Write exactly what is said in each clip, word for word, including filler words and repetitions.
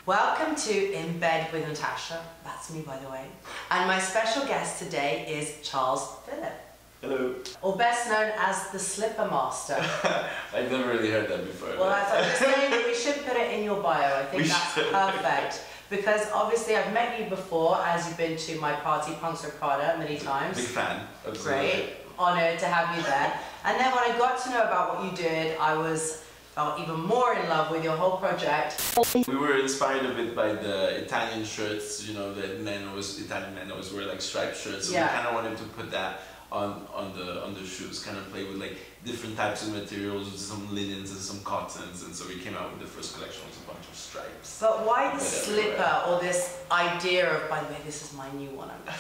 Welcome to In Bed with Natasha. That's me, by the way. And my special guest today is Charles Phillip. Hello. Or best known as the Slipper Master. I've never really heard that before. Well, I thought just saying that we should put it in your bio. I think we that's should. perfect. Because obviously I've met you before as you've been to my party, Punks or Prada, many times. Big fan. Absolutely. Great. Honoured to have you there. And then when I got to know about what you did, I was felt even more in love with your whole project. We were inspired a bit by the Italian shirts, you know, that men always, Italian men always wear like striped shirts. So yeah. we kind of wanted to put that on on the on the shoes, kind of play with like different types of materials, with some linens and some cottons, and so we came out with the first collection with a bunch of stripes. But why the slipper, or this idea of, by the way, this is my new one, I'm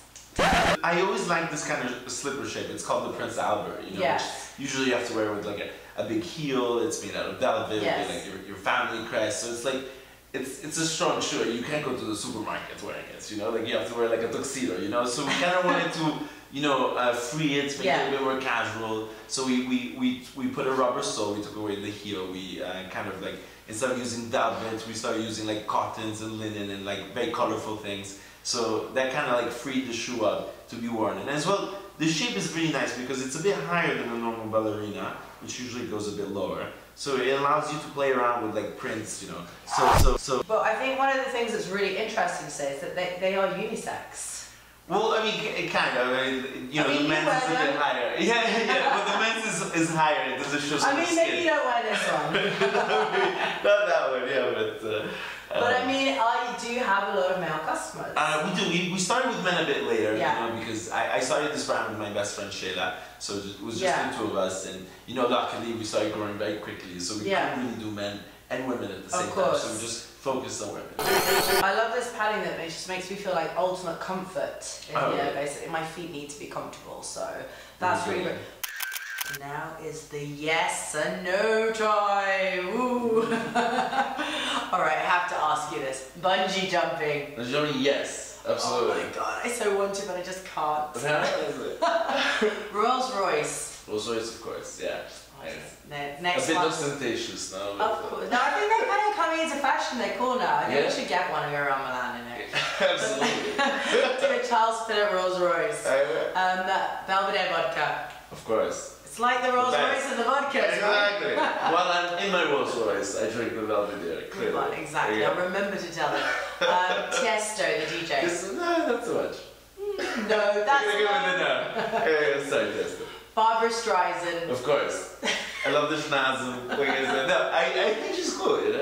I always like this kind of slipper shape. It's called the Prince Albert, you know, yes. which usually you have to wear with like a, a big heel. It's made out of velvet, yes. with like your, your family crest. So it's like, it's it's a strong shoe. You can't go to the supermarket wearing it, you know, like you have to wear like a tuxedo, you know. So we kind of wanted to, you know, uh, free it, make yeah. it a bit more casual. So we, we, we, we put a rubber sole, we took away the heel, we uh, kind of like, instead of using velvet, we started using like cottons and linen and like very colorful things. So that kind of like freed the shoe up to be worn. And as well, the shape is really nice because it's a bit higher than a normal ballerina, which usually goes a bit lower. So it allows you to play around with like prints, you know. So, so, so. But I think one of the things that's really interesting to say is that they, they are unisex. Well, I mean, it kind of, I mean, you know, I mean, the men's is a bit higher. Yeah, yeah, but the men's is, is higher, it doesn't show so I mean, much maybe skin. you don't wear this one. Not that one, yeah, but... Uh, But um, I mean, I do have a lot of male customers. Uh, we do. We, we started with men a bit later, yeah. you know, because I, I started this brand with my best friend Shayla, so it was just yeah. the two of us, and you know, luckily we started growing very quickly, so we yeah. couldn't really do men and women at the same of course. time, so we just focused on women. I love this padding that makes, just makes me feel like ultimate comfort in oh, here, yeah. basically. My feet need to be comfortable, so that's really good. Now is the yes and no time. Ooh. Alright, I have to ask you this. Bungee jumping. Bungee jumping, yes, absolutely. Oh my god, I so want to, but I just can't. Rolls Royce. Rolls Royce, of course, yeah. Oh, yeah. Next a bit one. ostentatious now. Of course. No, I think they're kind of coming into fashion. They're cool now. I think yeah. we should get one and go around Milan in it. Absolutely. Do a Charles Phillip Rolls Royce. Um, Belvedere vodka. Of course. It's like the Rolls Royce and the vodka, exactly. right? While I'm in my Rolls Royce, I drink the Belvedere. Clearly. Well, exactly. I'll remember to tell them. Um, Tiesto, the D J. Just, no, not so much. No, that's not. No. Yeah, sorry, Tiesto. Barbara Streisand. Of course. I love the schnazen. Like I said, no, I, I think she's cool. You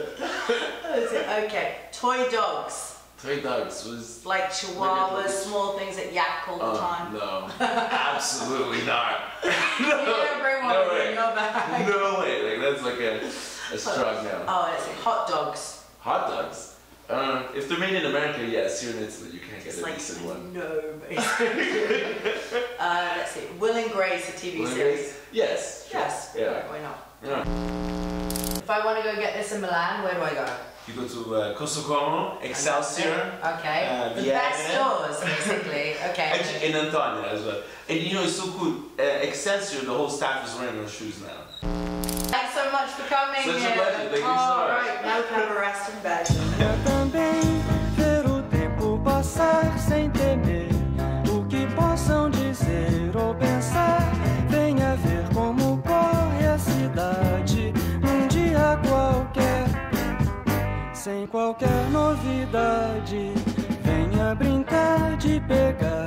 know? Okay. Toy dogs. Toy dogs was... Like chihuahuas, small things that yak all the oh, time. No. Absolutely not. No, you don't bring one no way. in your bag. No way. Like, that's like a, a strong no. Oh, let's see. Hot dogs. Hot dogs? Uh, if they're made in America, yes. Here in Italy, you can't get it's a like, decent one. No, basically. uh, let's see. Will and Grace, a T V Will series. Yes. Sure. Yes. Yeah. Why not? Yeah. If I want to go get this in Milan, where do I go? You go to uh, Corso Como, Excelsior. Okay. Uh, the best stores, basically. Okay. Actually, in Antonia as well. And you know, it's so cool. Uh, Excelsior, the whole staff is wearing our shoes now. Thanks so much for coming. Such here. a pleasure. Thank you so much. All right. Now we can have a rest in bed. Eu também ver o tempo passar sem temer o que possam dizer ou pensar. Venha ver como corre a cidade num dia qualquer, sem qualquer novidade. Venha brincar de pegar